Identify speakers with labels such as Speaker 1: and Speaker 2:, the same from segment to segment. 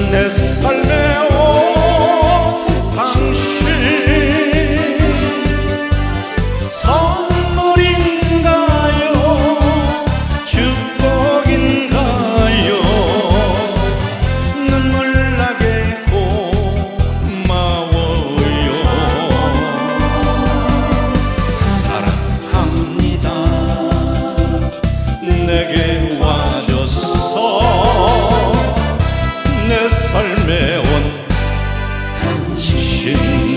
Speaker 1: 내 삶에 온 당신 선물인가요 축복인가요 눈물 나게 고마워요 사랑합니다 내게 와줘서 내 삶에 온 당신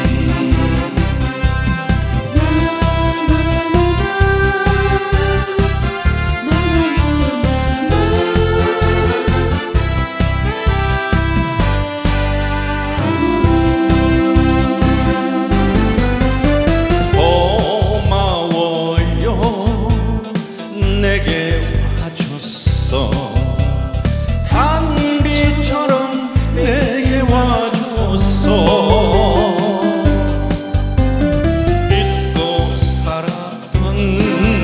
Speaker 1: 내게 와줬어 단비처럼 내게 와줬어 잊고 살았던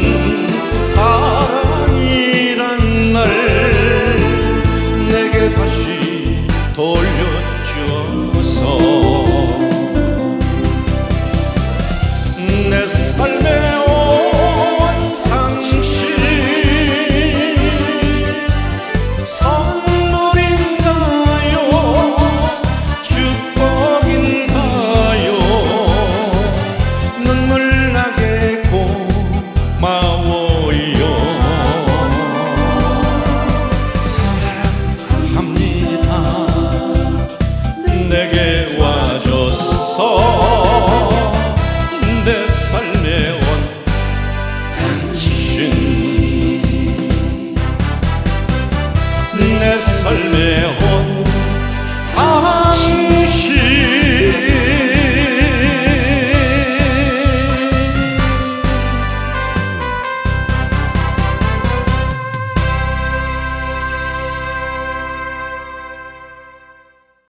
Speaker 1: 사랑이란 말 내게 다시 돌려줘서 내 삶에 내게 와줘서 내 삶에 온 당신 내 삶에